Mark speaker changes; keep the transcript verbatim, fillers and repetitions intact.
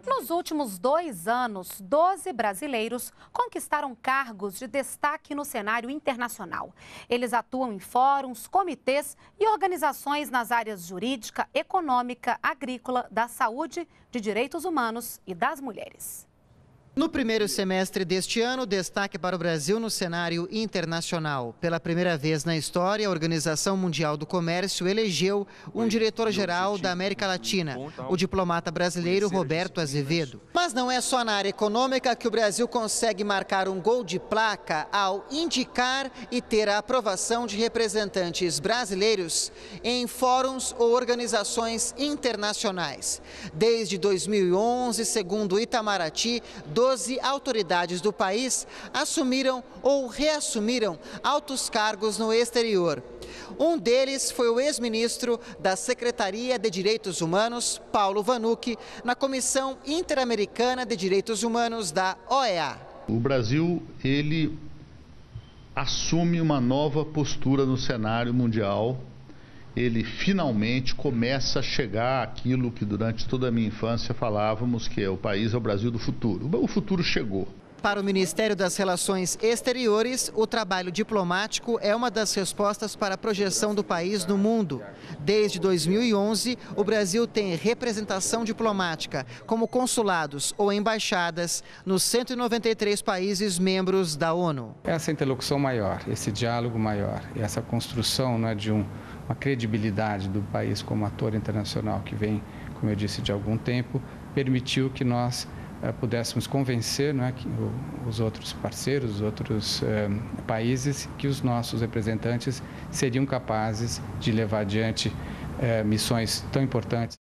Speaker 1: Nos últimos dois anos, doze brasileiros conquistaram cargos de destaque no cenário internacional. Eles atuam em fóruns, comitês e organizações nas áreas jurídica, econômica, agrícola, da saúde, de direitos humanos e das mulheres.
Speaker 2: No primeiro semestre deste ano, destaque para o Brasil no cenário internacional. Pela primeira vez na história, a Organização Mundial do Comércio elegeu um diretor-geral da América Latina, o diplomata brasileiro Roberto Azevedo. Mas não é só na área econômica que o Brasil consegue marcar um gol de placa ao indicar e ter a aprovação de representantes brasileiros em fóruns ou organizações internacionais. Desde dois mil e onze, segundo o Itamaraty, doze autoridades do país assumiram ou reassumiram altos cargos no exterior. Um deles foi o ex-ministro da Secretaria de Direitos Humanos, Paulo Vanucchi, na Comissão Interamericana de Direitos Humanos da O E A.
Speaker 3: O Brasil, ele assume uma nova postura no cenário mundial. Ele finalmente começa a chegar àquilo que durante toda a minha infância falávamos, que é o país é o Brasil do futuro. O futuro chegou.
Speaker 2: Para o Ministério das Relações Exteriores, o trabalho diplomático é uma das respostas para a projeção do país no mundo. Desde dois mil e onze, o Brasil tem representação diplomática, como consulados ou embaixadas, nos cento e noventa e três países membros da ONU.
Speaker 4: Essa interlocução maior, esse diálogo maior, essa construção, né, de um, uma credibilidade do país como ator internacional que vem, como eu disse, de algum tempo, permitiu que nós pudéssemos convencer, não é, que os outros parceiros, os outros eh, países, que os nossos representantes seriam capazes de levar adiante eh, missões tão importantes.